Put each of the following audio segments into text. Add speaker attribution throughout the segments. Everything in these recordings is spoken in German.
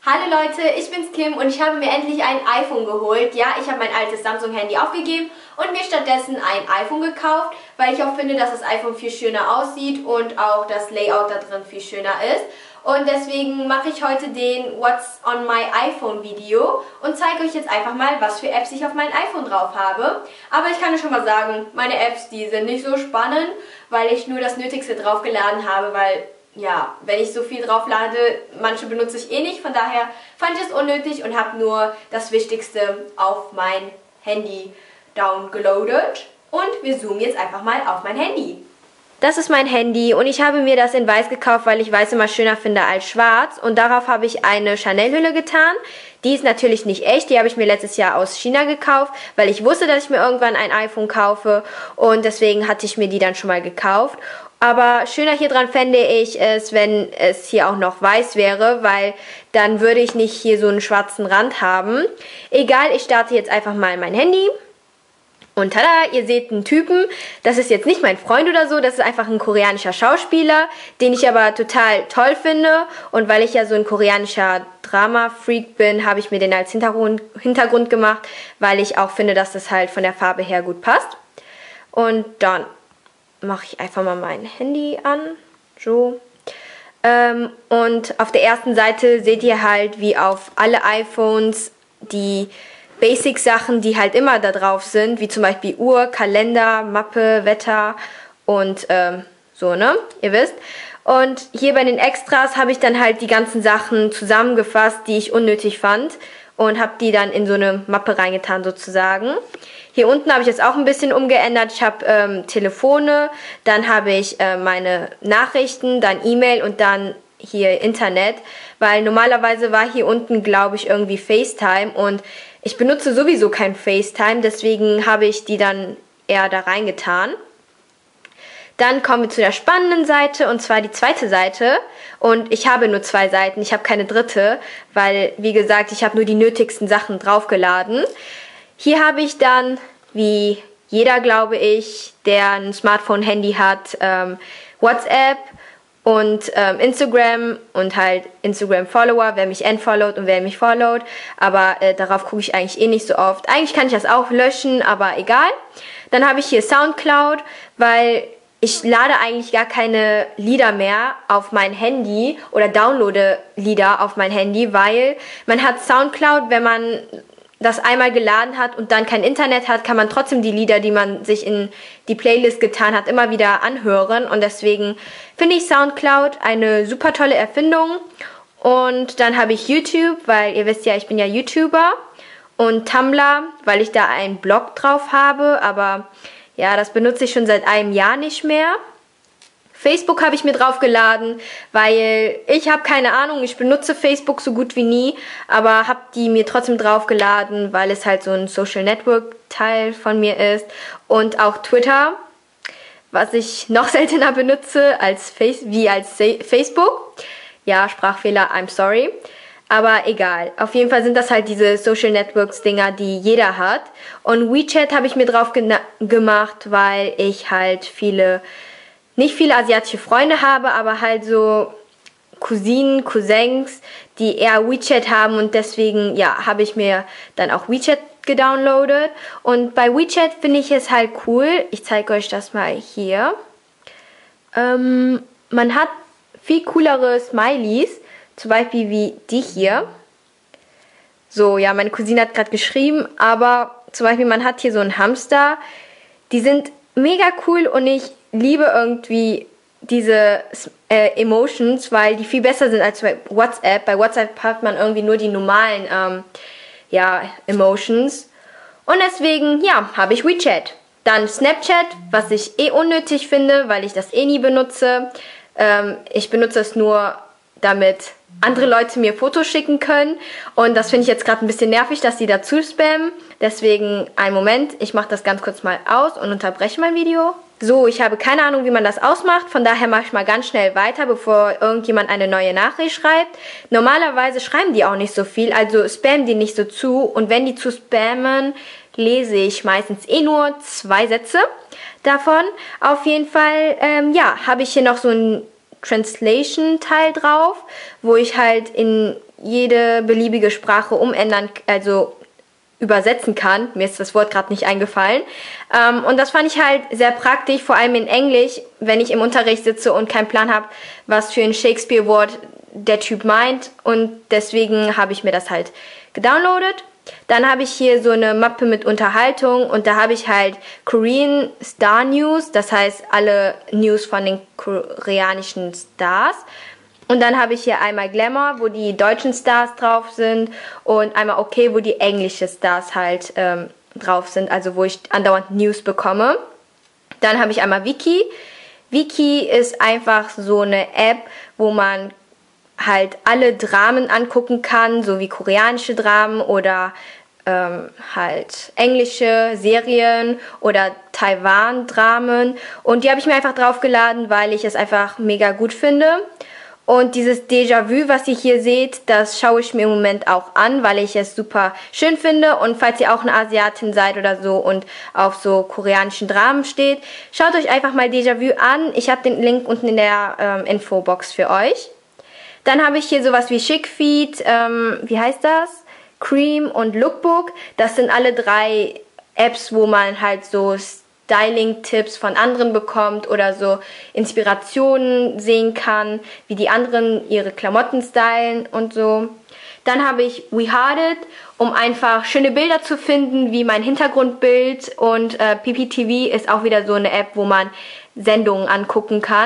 Speaker 1: Hallo Leute, ich bin's Kim und ich habe mir endlich ein iPhone geholt. Ja, ich habe mein altes Samsung-Handy aufgegeben und mir stattdessen ein iPhone gekauft, weil ich auch finde, dass das iPhone viel schöner aussieht und auch das Layout da drin viel schöner ist. Und deswegen mache ich heute den What's on my iPhone Video und zeige euch jetzt einfach mal, was für Apps ich auf mein iPhone drauf habe. Aber ich kann euch schon mal sagen, meine Apps, die sind nicht so spannend, weil ich nur das Nötigste draufgeladen habe, weil ja, wenn ich so viel drauflade, manche benutze ich eh nicht, von daher fand ich es unnötig und habe nur das Wichtigste auf mein Handy downgeloadet. Und wir zoomen jetzt einfach mal auf mein Handy. Das ist mein Handy und ich habe mir das in weiß gekauft, weil ich weiß immer schöner finde als schwarz. Und darauf habe ich eine Chanel-Hülle getan. Die ist natürlich nicht echt, die habe ich mir letztes Jahr aus China gekauft, weil ich wusste, dass ich mir irgendwann ein iPhone kaufe. Und deswegen hatte ich mir die dann schon mal gekauft. Aber schöner hier dran fände ich es, wenn es hier auch noch weiß wäre, weil dann würde ich nicht hier so einen schwarzen Rand haben. Egal, ich starte jetzt einfach mal mein Handy. Und tada, ihr seht einen Typen. Das ist jetzt nicht mein Freund oder so, das ist einfach ein koreanischer Schauspieler, den ich aber total toll finde. Und weil ich ja so ein koreanischer Drama-Freak bin, habe ich mir den als Hintergrund gemacht, weil ich auch finde, dass das halt von der Farbe her gut passt. Und dann mache ich einfach mal mein Handy an. So. Und auf der ersten Seite seht ihr halt, wie auf alle iPhones die Basic-Sachen, die halt immer da drauf sind, wie zum Beispiel Uhr, Kalender, Mappe, Wetter und so, ne? Ihr wisst. Und hier bei den Extras habe ich dann halt die ganzen Sachen zusammengefasst, die ich unnötig fand und habe die dann in so eine Mappe reingetan sozusagen. Hier unten habe ich jetzt auch ein bisschen umgeändert. Ich habe Telefone, dann habe ich meine Nachrichten, dann E-Mail und dann hier Internet, weil normalerweise war hier unten, glaube ich, irgendwie FaceTime und ich benutze sowieso kein FaceTime, deswegen habe ich die dann eher da reingetan. Dann kommen wir zu der spannenden Seite, und zwar die zweite Seite. Und ich habe nur 2 Seiten, ich habe keine dritte, weil, wie gesagt, ich habe nur die nötigsten Sachen draufgeladen. Hier habe ich dann, wie jeder, glaube ich, der ein Smartphone-Handy hat, WhatsApp und Instagram und halt Instagram-Follower, wer mich entfollowt und wer mich followt. Aber darauf gucke ich eigentlich eh nicht so oft. Eigentlich kann ich das auch löschen, aber egal. Dann habe ich hier Soundcloud, weil ich lade eigentlich gar keine Lieder mehr auf mein Handy oder downloade Lieder auf mein Handy, weil man hat Soundcloud, wenn man das einmal geladen hat und dann kein Internet hat, kann man trotzdem die Lieder, die man sich in die Playlist getan hat, immer wieder anhören. Und deswegen finde ich Soundcloud eine super tolle Erfindung. Und dann habe ich YouTube, weil ihr wisst ja, ich bin ja YouTuber. Und Tumblr, weil ich da einen Blog drauf habe. Aber ja, das benutze ich schon seit einem Jahr nicht mehr. Facebook habe ich mir draufgeladen, weil ich habe keine Ahnung, ich benutze Facebook so gut wie nie, aber habe die mir trotzdem draufgeladen, weil es halt so ein Social Network Teil von mir ist. Und auch Twitter, was ich noch seltener benutze als Facebook. Ja, Sprachfehler, I'm sorry. Aber egal, auf jeden Fall sind das halt diese Social Networks Dinger, die jeder hat. Und WeChat habe ich mir drauf gemacht, weil ich halt nicht viele asiatische Freunde habe, aber halt so Cousinen, Cousins, die eher WeChat haben, und deswegen, ja, habe ich mir dann auch WeChat gedownloadet. Und bei WeChat finde ich es halt cool, ich zeige euch das mal hier, man hat viel coolere Smileys, zum Beispiel wie die hier. So, ja, meine Cousine hat gerade geschrieben, aber zum Beispiel man hat hier so einen Hamster, die sind mega cool und ich liebe irgendwie diese Emotions, weil die viel besser sind als bei WhatsApp. Bei WhatsApp hat man irgendwie nur die normalen Emotions. Und deswegen, ja, habe ich WeChat. Dann Snapchat, was ich eh unnötig finde, weil ich das eh nie benutze. Ich benutze es nur, damit andere Leute mir Fotos schicken können. Und das finde ich jetzt gerade ein bisschen nervig, dass die dazu spammen. Deswegen, einen Moment, ich mache das ganz kurz mal aus und unterbreche mein Video. So, ich habe keine Ahnung, wie man das ausmacht. Von daher mache ich mal ganz schnell weiter, bevor irgendjemand eine neue Nachricht schreibt. Normalerweise schreiben die auch nicht so viel, also spammen die nicht so zu. Und wenn die zu spammen, lese ich meistens eh nur 2 Sätze davon. Auf jeden Fall, ja, habe ich hier noch so ein Translation-Teil drauf, wo ich halt in jede beliebige Sprache umändern, also übersetzen kann. Mir ist das Wort gerade nicht eingefallen. Und das fand ich halt sehr praktisch, vor allem in Englisch, wenn ich im Unterricht sitze und keinen Plan habe, was für ein Shakespeare-Wort der Typ meint. Und deswegen habe ich mir das halt gedownloadet. Dann habe ich hier so eine Mappe mit Unterhaltung und da habe ich halt Korean Star News, das heißt alle News von den koreanischen Stars. Und dann habe ich hier einmal Glamour, wo die deutschen Stars drauf sind und einmal Okay, wo die englischen Stars halt drauf sind, also wo ich andauernd News bekomme. Dann habe ich einmal Wiki. Wiki ist einfach so eine App, wo man halt alle Dramen angucken kann, so wie koreanische Dramen oder halt englische Serien oder Taiwan-Dramen. Und die habe ich mir einfach draufgeladen, weil ich es einfach mega gut finde. Und dieses Déjà-vu, was ihr hier seht, das schaue ich mir im Moment auch an, weil ich es super schön finde. Und falls ihr auch eine Asiatin seid oder so und auf so koreanischen Dramen steht, schaut euch einfach mal Déjà-vu an. Ich habe den Link unten in der Infobox für euch. Dann habe ich hier sowas wie Chickfeed, wie heißt das? Cream und Lookbook. Das sind alle 3 Apps, wo man halt so Styling-Tipps von anderen bekommt oder so Inspirationen sehen kann, wie die anderen ihre Klamotten stylen und so. Dann habe ich WeHearted, um einfach schöne Bilder zu finden, wie mein Hintergrundbild. Und PPTV ist auch wieder so eine App, wo man Sendungen angucken kann.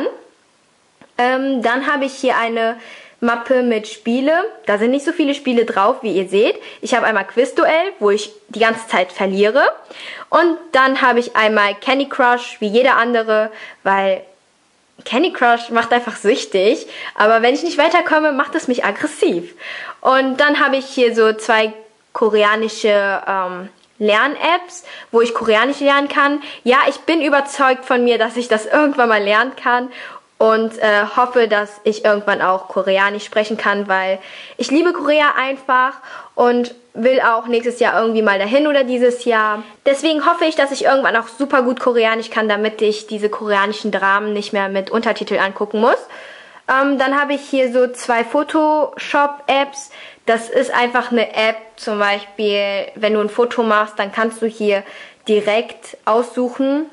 Speaker 1: Dann habe ich hier eine Mappe mit Spiele. Da sind nicht so viele Spiele drauf, wie ihr seht. Ich habe einmal Quizduell, wo ich die ganze Zeit verliere. Und dann habe ich einmal Candy Crush, wie jeder andere, weil Candy Crush macht einfach süchtig. Aber wenn ich nicht weiterkomme, macht es mich aggressiv. Und dann habe ich hier so 2 koreanische Lern-Apps, wo ich Koreanisch lernen kann. Ja, ich bin überzeugt von mir, dass ich das irgendwann mal lernen kann. Und hoffe, dass ich irgendwann auch Koreanisch sprechen kann, weil ich liebe Korea einfach und will auch nächstes Jahr irgendwie mal dahin oder dieses Jahr. Deswegen hoffe ich, dass ich irgendwann auch super gut Koreanisch kann, damit ich diese koreanischen Dramen nicht mehr mit Untertitel angucken muss. Dann habe ich hier so 2 Photoshop-Apps. Das ist einfach eine App, zum Beispiel, wenn du ein Foto machst, dann kannst du hier direkt aussuchen,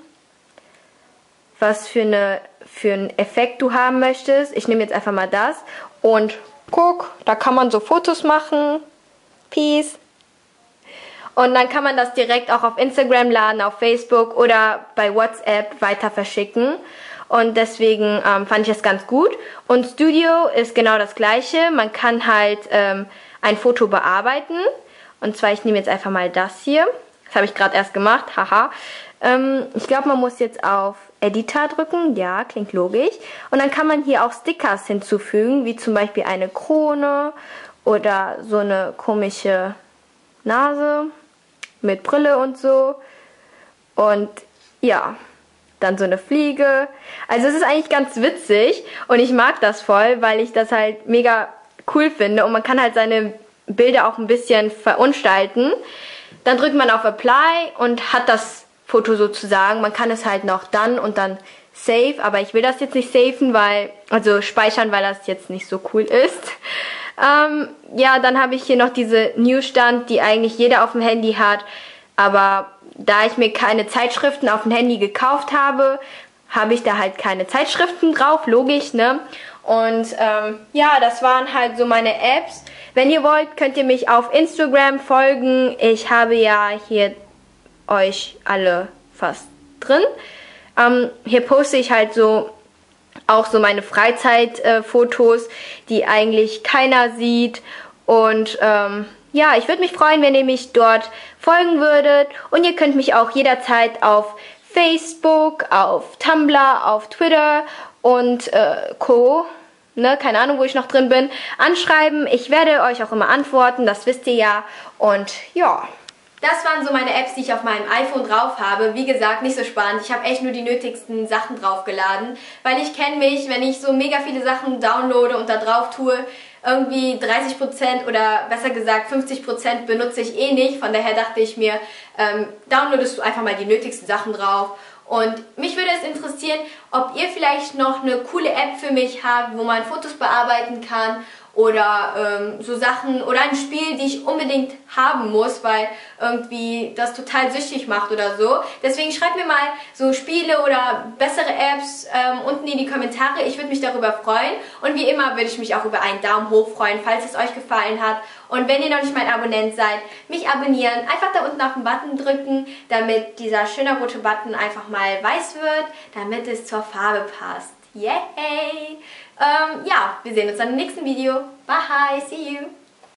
Speaker 1: was für einen Effekt du haben möchtest. Ich nehme jetzt einfach mal das und guck, da kann man so Fotos machen. Peace. Und dann kann man das direkt auch auf Instagram laden, auf Facebook oder bei WhatsApp weiter verschicken. Und deswegen fand ich das ganz gut. Und Studio ist genau das gleiche. Man kann halt ein Foto bearbeiten. Und zwar, ich nehme jetzt einfach mal das hier. Das habe ich gerade erst gemacht, haha. Ich glaube, man muss jetzt auf Editor drücken. Ja, klingt logisch. Und dann kann man hier auch Stickers hinzufügen, wie zum Beispiel eine Krone oder so eine komische Nase mit Brille und so. Und ja, dann so eine Fliege. Also es ist eigentlich ganz witzig und ich mag das voll, weil ich das halt mega cool finde. Und man kann halt seine Bilder auch ein bisschen verunstalten. Dann drückt man auf Apply und hat das Foto sozusagen. Man kann es halt noch dann und dann save, aber ich will das jetzt nicht saven, also speichern, weil das jetzt nicht so cool ist. Ja, dann habe ich hier noch diese Newsstand, die eigentlich jeder auf dem Handy hat, aber da ich mir keine Zeitschriften auf dem Handy gekauft habe, habe ich da halt keine Zeitschriften drauf, logisch, ne? Und ja, das waren halt so meine Apps. Wenn ihr wollt, könnt ihr mich auf Instagram folgen. Ich habe ja hier euch alle fast drin. Hier poste ich halt so auch so meine Freizeitfotos, die eigentlich keiner sieht. Und ja, ich würde mich freuen, wenn ihr mich dort folgen würdet. Und ihr könnt mich auch jederzeit auf Facebook, auf Tumblr, auf Twitter und Co., ne, keine Ahnung, wo ich noch drin bin, anschreiben. Ich werde euch auch immer antworten, das wisst ihr ja. Und ja. Das waren so meine Apps, die ich auf meinem iPhone drauf habe. Wie gesagt, nicht so spannend. Ich habe echt nur die nötigsten Sachen draufgeladen. Weil ich kenne mich, wenn ich so mega viele Sachen downloade und da drauf tue, irgendwie 30% oder besser gesagt 50% benutze ich eh nicht. Von daher dachte ich mir, downloadest du einfach mal die nötigsten Sachen drauf. Und mich würde es interessieren, ob ihr vielleicht noch eine coole App für mich habt, wo man Fotos bearbeiten kann oder so Sachen oder ein Spiel, die ich unbedingt haben muss, weil irgendwie das total süchtig macht oder so. Deswegen schreibt mir mal so Spiele oder bessere Apps unten in die Kommentare. Ich würde mich darüber freuen und wie immer würde ich mich auch über einen Daumen hoch freuen, falls es euch gefallen hat. Und wenn ihr noch nicht mein Abonnent seid, mich abonnieren, einfach da unten auf den Button drücken, damit dieser schöne rote Button einfach mal weiß wird, damit es zur Farbe passt. Yay! Ja, wir sehen uns dann im nächsten Video. Bye, see you!